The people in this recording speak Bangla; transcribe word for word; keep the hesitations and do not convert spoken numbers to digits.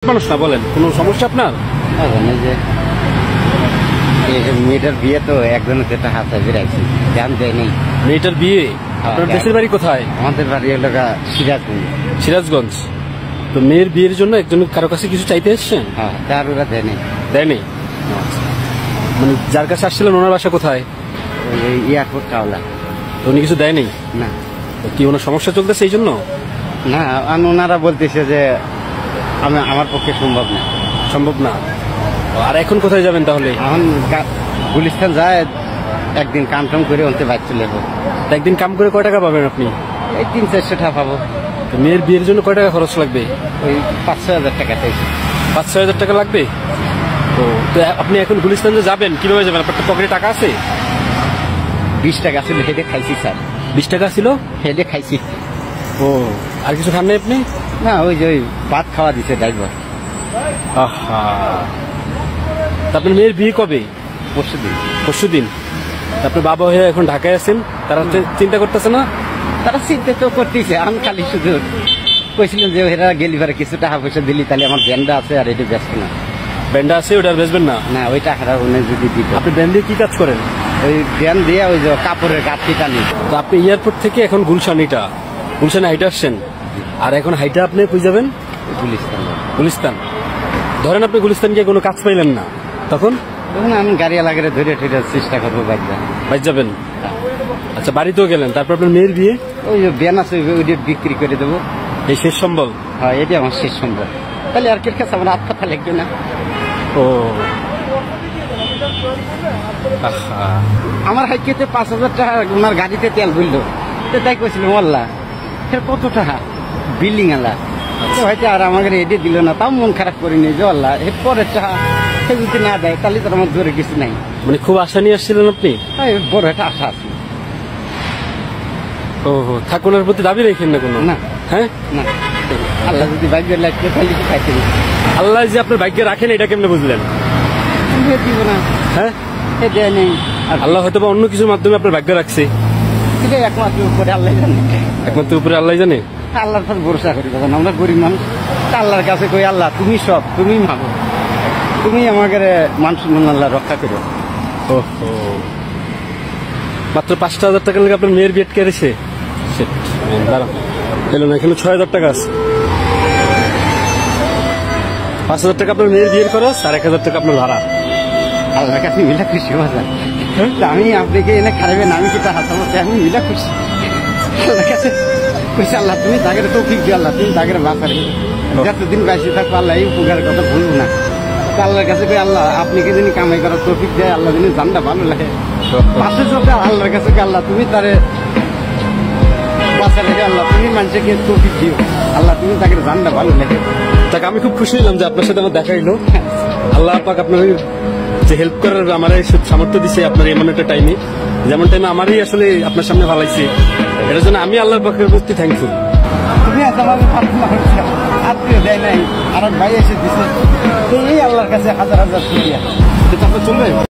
মানুষ না, বলেন কোনো সমস্যা আপনার? মেয়েটার বিয়ে তো একজনের একটা হাত হাজির আছে, জান দেয় নেই। মেয়েটার বিয়ে? আপনার দেশের বাড়ি কোথায়? আমাদের বাড়ি হলো সিরাজগঞ্জ। সিরাজগঞ্জ। তো মেয়ের বিয়ের জন্য একজন কারো কাছে কিছু চাইতে এসছেন? হ্যাঁ, তার ওরা দেয়নি। দেয়নি? মানে যার কাছে আসছিলেন ওনার বাসা কোথায়? এয়ারপোর্ট কাওলা। তো উনি কিছু দেয়নি? না। কি ওনার সমস্যা চলতেছে এই জন্য? না, ওনারা বলতেছে যে আমি আমার পক্ষে সম্ভব না। সম্ভব না? আর এখন কোথায় যাবেন তাহলে? এখন গুলিস্তান যায়, একদিন কাম টাম করে ওনতে বাইক চলে যাবো। একদিন কাম করে কয় টাকা পাবেন আপনি? এই তিন চারশো টাকা পাবো। তো মেয়ের বিয়ের জন্য কয় টাকা খরচ লাগবে? ওই পাঁচ ছয় হাজার টাকা। পাঁচ ছয় হাজার টাকা লাগবে? তো তো আপনি এখন গুলিস্তান যে যাবেন কিভাবে যাবেন? আপনার পকেটে টাকা আছে? বিশ টাকা ছিল, হেঁটে খাইছি স্যার। বিশ টাকা ছিল, হেঁটে খাইছি। ও, আর কিছু খান নাই আপনি? না, ওই যে ওই ভাত খাওয়া দিছে ড্রাইভার। আহা, আপনার মেয়ের বিয়ে কবে? পরশু দিন। পরশু দিন? আপনার বাবা হয়ে এখন ঢাকায় আছেন, তারা চিন্তা করতেছে না? তারা চিন্তা তো করতেছে, আমি খালি শুধু কইছিলাম যে এরা গেলি পরে কিছু টাকা পয়সা দিলি তাহলে আমার ব্যান্ডা আছে আর এটা বেচবো না। ব্যান্ডা আছে, ওটা আর বেচবেন না? না, ওই টাকাটা উনি যদি দিত। আপনি ব্যান্ড দিয়ে কি কাজ করেন? ওই ব্যান দিয়ে ওই যে কাপড়ের গাঁথি টানি। তো আপনি এয়ারপোর্ট থেকে এখন গুলশানিটা গুলশানে হাইটে আসছেন, আর এখন হাইটা আপনি কই যাবেন? গুলিস্তান। গুলিস্তান? ধরেন আপনি গুলিস্তান গিয়ে কোনো কাজ পাইলেন না, তখন? তখন আমি গাড়ি লাগারে ধরে ধরে চেষ্টা করবো বাইক যান। বাইক যাবেন? আচ্ছা, বাড়িতেও গেলেন, তারপর আপনার মেয়ের বিয়ে? ওই যে ব্যান আছে ওইটা বিক্রি করে দেবো। এই শেষ সম্বল? হ্যাঁ, এটি আমার শেষ সম্বল। তাহলে আর কের কাছে আমার হাত পাতা লাগবে না। ও, আমার হাইকেতে পাঁচ হাজার টাকা ওনার গাড়িতে তেল বললো, তাই কইছিল মোল্লা কত টাকা বিল্ডিং আলা হয়তো, আর আমাকে এডে দিল না, তাও মন খারাপ করিনি যে আল্লাহ এর পরের টাকা সে যদি না দেয় তাহলে তো আমার জোরে কিছু নাই। মানে খুব আশা নিয়ে আসছিলেন আপনি? বড় একটা আশা আছে। ও, ঠাকুরের প্রতি দাবি রেখেন না কোনো? না। হ্যাঁ, না। আল্লাহ যদি ভাগ্যে লাগবে তাহলে কি খাইতে দিবে? আল্লাহ যে আপনার ভাগ্যে রাখেন এটা কেমনে বুঝলেন? দিব না। হ্যাঁ, দেয় নেই। আল্লাহ হয়তো বা অন্য কিছুর মাধ্যমে আপনার ভাগ্য রাখছে। এটাই একমাত্র উপরে আল্লাহ জানে। একমাত্র উপরে আল্লাহ জানে। আল্লাহর কাছে ভরসা করি, তখন আমরা গরিব মানুষ। আল্লাহর কাছে কই আল্লাহ তুমি সব, তুমি মাগো, তুমি আমাকে মান সম্মান আল্লাহ রক্ষা করো। ওহো, মাত্র পাঁচটা হাজার টাকা লেগে আপনার মেয়ের বিয়ে কেড়েছে? দাঁড়ান, এলো না, এখানে ছয় হাজার টাকা আছে। পাঁচ হাজার টাকা আপনার মেয়ের বিয়ের খরচ, আর এক হাজার টাকা আপনার ভাড়া। আল্লাহর কাছে মিলা খুশি বাজার। আমি আপনাকে এনে খারাবেন, আমি কি তা হাত আমি মিলা খুশি। আল্লাহর কাছে কইছে আল্লাহ তুমি তাকে তৌফিক দিও, আল্লাহ তুমি তাকে বাঁচার যতদিন বেঁচে থাকবো আল্লাহ এই উপকারের কথা ভুলবো না। আল্লাহর কাছে কই আল্লাহ আপনি কে যিনি কামাই করার তৌফিক দেয়, আল্লাহ যিনি জানটা ভালো লাগে পাশে চলতে, আল্লাহর কাছে আল্লাহ তুমি তারে বাঁচা রেখে, আল্লাহ তুমি মানুষকে তৌফিক দিও, আল্লাহ তুমি তাকে জানটা ভালো লাগে। তাকে আমি খুব খুশি হলাম যে আপনার সাথে আমার দেখা হইলো। আল্লাহ পাক আপনার যে হেল্প করার আমার সামর্থ্য দিচ্ছে আপনার এমন একটা টাইমে, যেমন টাইমে আমারই আসলে আপনার সামনে ভালাইছে, এটার জন্য আমি আল্লাহর পক্ষে প্রতি থ্যাঙ্কফুল। তুমি আত্মীয় দেয় নাই, আর ভাই এসে দিচ্ছে, এই আল্লাহর কাছে হাজার হাজার শুকরিয়া। চলবে।